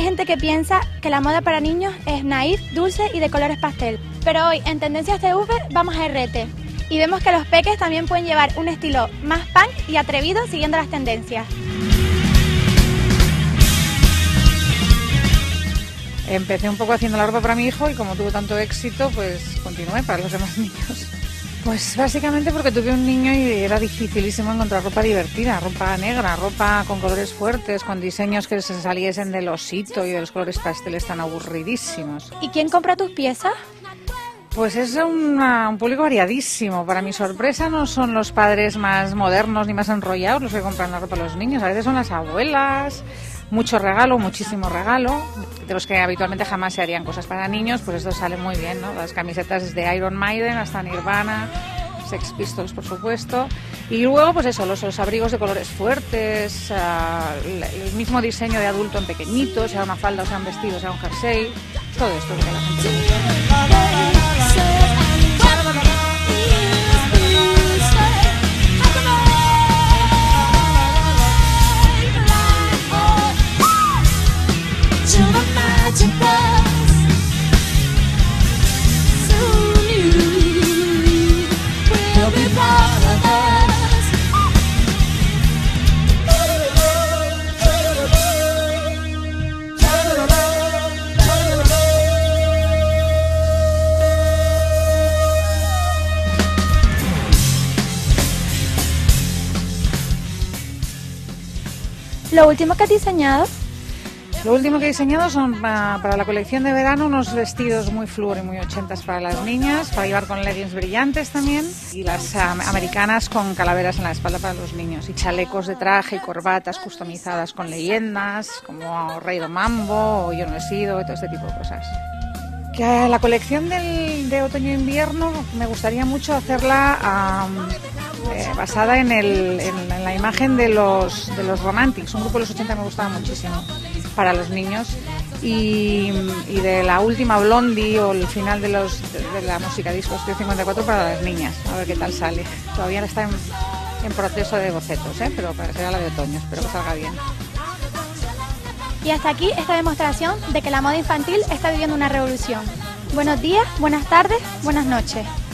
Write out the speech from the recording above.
gente que piensa que la moda para niños es naif, dulce y de colores pastel. Pero hoy en Tendencias TV vamos a RT y vemos que los peques también pueden llevar un estilo más punk y atrevido siguiendo las tendencias. Empecé un poco haciendo la ropa para mi hijo y como tuvo tanto éxito, pues continué para los demás niños. Pues básicamente porque tuve un niño y era dificilísimo encontrar ropa divertida, ropa negra, ropa con colores fuertes, con diseños que se saliesen del osito y de los colores pasteles tan aburridísimos. ¿Y quién compra tus piezas? Pues es un público variadísimo. Para mi sorpresa no son los padres más modernos ni más enrollados los que compran la ropa a los niños. A veces son las abuelas, mucho regalo, muchísimo regalo, de los que habitualmente jamás se harían cosas para niños, pues esto sale muy bien, ¿no? Las camisetas desde Iron Maiden hasta Nirvana, Sex Pistols, por supuesto. Y luego, pues eso, los abrigos de colores fuertes, el mismo diseño de adulto en pequeñito, sea una falda, o sea un vestido, sea un jersey, todo esto es lo que la gente le gusta. ¿Lo último que has diseñado? Lo último que he diseñado son para la colección de verano unos vestidos muy flúor y muy ochentas para las niñas, para llevar con leggings brillantes también, y las americanas con calaveras en la espalda para los niños, y chalecos de traje y corbatas customizadas con leyendas como Rey do Mambo o Yo no he sido y todo este tipo de cosas. Que la colección de otoño-invierno me gustaría mucho hacerla basada en la imagen de los Romantics, un grupo de los 80 me gustaba muchísimo para los niños, y de la última Blondie o el final de la música disco Estudio 54 para las niñas, a ver qué tal sale. Todavía está en proceso de bocetos, pero será la de otoño, espero que salga bien. Y hasta aquí esta demostración de que la moda infantil está viviendo una revolución. Buenos días, buenas tardes, buenas noches.